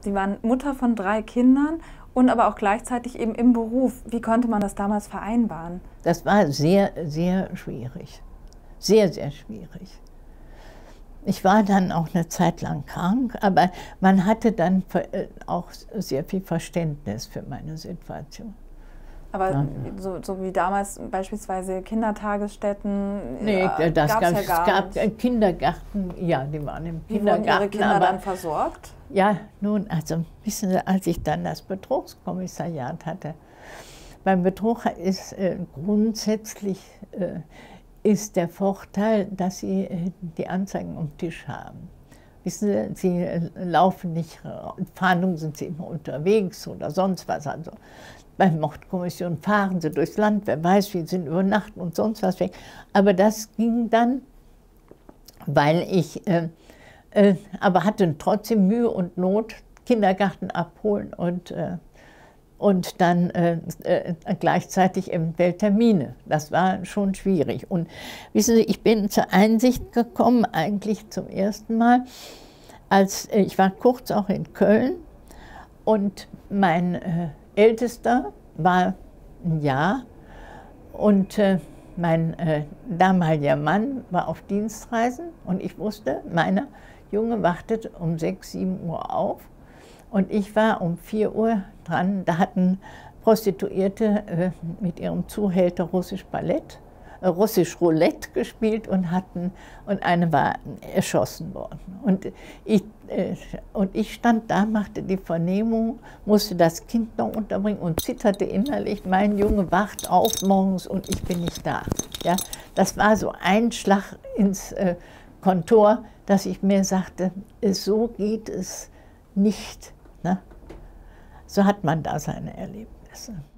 Sie waren Mutter von 3 Kindern und aber auch gleichzeitig eben im Beruf. Wie konnte man das damals vereinbaren? Das war sehr, sehr schwierig. Sehr, sehr schwierig. Ich war dann auch eine Zeit lang krank, aber man hatte dann auch sehr viel Verständnis für meine Situation. Aber ja. so wie damals beispielsweise Kindertagesstätten, Nee, das gab es ja gar nicht. Es gab Kindergarten, ja, die waren im Wie Kindergarten. wurden Ihre Kinder dann versorgt? Ja, nun, also wissen Sie, als ich dann das Betrugskommissariat hatte, beim Betrug ist grundsätzlich ist der Vorteil, dass Sie die Anzeigen am Tisch haben. Wissen Sie, Sie laufen nicht, Fahndung sind Sie immer unterwegs oder sonst was. Also bei Mordkommission fahren Sie durchs Land, wer weiß, wie Sie übernachten und sonst was weg. Aber das ging dann, weil ich aber hatte trotzdem Mühe und Not, Kindergarten abholen und dann gleichzeitig eventuell Termine. Das war schon schwierig. Und wissen Sie, ich bin zur Einsicht gekommen, eigentlich zum ersten Mal, als ich war kurz auch in Köln und mein Ältester war ein Jahr und mein damaliger Mann war auf Dienstreisen und ich wusste, meine Junge wartet um 6, 7 Uhr auf. Und ich war um 4 Uhr dran, da hatten Prostituierte mit ihrem Zuhälter russisch Roulette gespielt und eine war erschossen worden. Und ich stand da, machte die Vernehmung, musste das Kind noch unterbringen und zitterte innerlich, mein Junge wacht auf morgens und ich bin nicht da. Ja, das war so ein Schlag ins Kontor, dass ich mir sagte, so geht es nicht. Ne? So hat man da seine Erlebnisse.